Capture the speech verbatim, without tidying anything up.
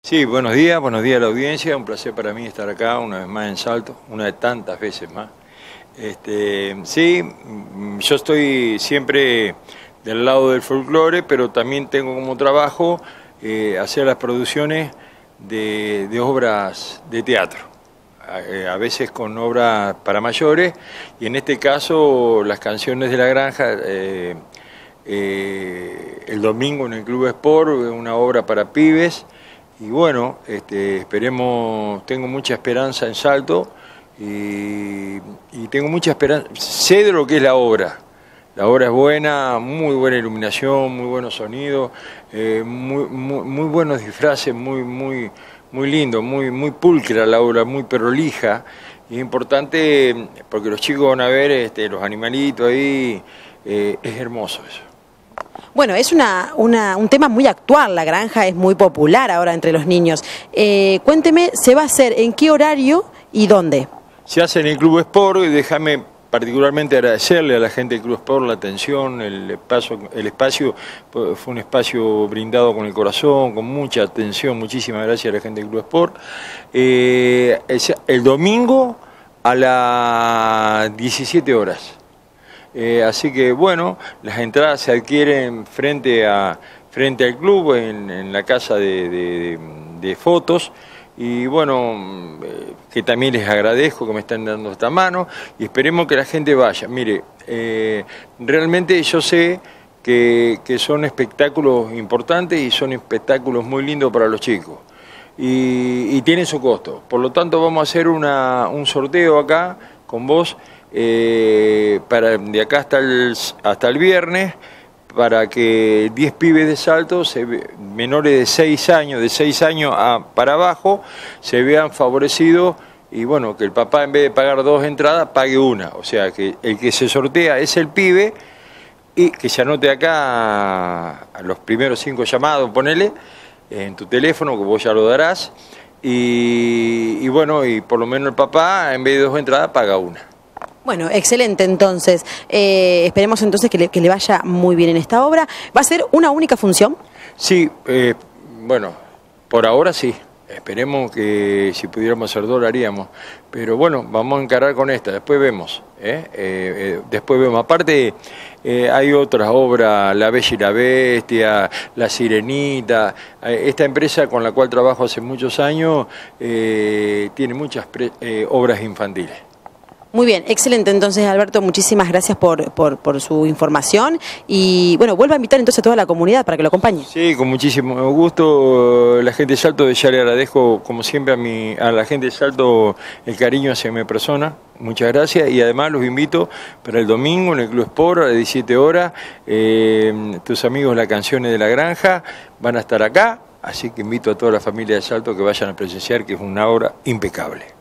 Sí, buenos días, buenos días a la audiencia, un placer para mí estar acá una vez más en Salto, una de tantas veces más. Este, sí, yo estoy siempre del lado del folclore, pero también tengo como trabajo eh, hacer las producciones de, de obras de teatro, a, a veces con obras para mayores, y en este caso las canciones de la granja, eh, eh, el domingo en el Club Sport, una obra para pibes. Y bueno, este, esperemos, tengo mucha esperanza en Salto y, y tengo mucha esperanza, sé de lo que es la obra. La obra es buena, muy buena iluminación, muy buenos sonidos, eh, muy, muy, muy buenos disfraces, muy, muy, muy lindo, muy, muy pulcra la obra, muy prolija. Y es importante porque los chicos van a ver este, los animalitos ahí, eh, es hermoso eso. Bueno, es una, una, un tema muy actual, la granja es muy popular ahora entre los niños. Eh, cuénteme, ¿se va a hacer en qué horario y dónde? Se hace en el Club Sport, y déjame particularmente agradecerle a la gente del Club Sport la atención, el espacio, el espacio fue un espacio brindado con el corazón, con mucha atención, muchísimas gracias a la gente del Club Sport. Eh, el domingo a las diecisiete horas. Eh, así que bueno, las entradas se adquieren frente a frente al club, en, en la casa de, de, de fotos, y bueno, eh, que también les agradezco que me están dando esta mano, y esperemos que la gente vaya. Mire, eh, realmente yo sé que, que son espectáculos importantes y son espectáculos muy lindos para los chicos, y, y tienen su costo. Por lo tanto vamos a hacer una, un sorteo acá con vos, Eh, para de acá hasta el, hasta el viernes, para que diez pibes de Salto, se, menores de seis años, de seis años a, para abajo, se vean favorecidos, y bueno, que el papá en vez de pagar dos entradas, pague una. O sea, que el que se sortea es el pibe, y que se anote acá a, a los primeros cinco llamados, ponele, en tu teléfono, que vos ya lo darás, y, y bueno, y por lo menos el papá, en vez de dos entradas, paga una. Bueno, excelente entonces. Eh, esperemos entonces que le, que le vaya muy bien en esta obra. ¿Va a ser una única función? Sí, eh, bueno, por ahora sí. Esperemos que si pudiéramos hacer dos lo haríamos. Pero bueno, vamos a encarar con esta, después vemos. ¿eh? Eh, eh, después vemos. Aparte, eh, hay otras obras, La Bella y la Bestia, La Sirenita. Eh, esta empresa con la cual trabajo hace muchos años eh, tiene muchas pre, eh, obras infantiles. Muy bien, excelente. Entonces, Alberto, muchísimas gracias por, por, por su información y, bueno, vuelvo a invitar entonces a toda la comunidad para que lo acompañe. Sí, con muchísimo gusto. La gente de Salto, ya le agradezco, como siempre, a, mi, a la gente de Salto el cariño hacia mi persona. Muchas gracias, y además los invito para el domingo en el Club Sport a las diecisiete horas. Eh, tus amigos Las Canciones de la Granja van a estar acá, así que invito a toda la familia de Salto que vayan a presenciar, que es una obra impecable.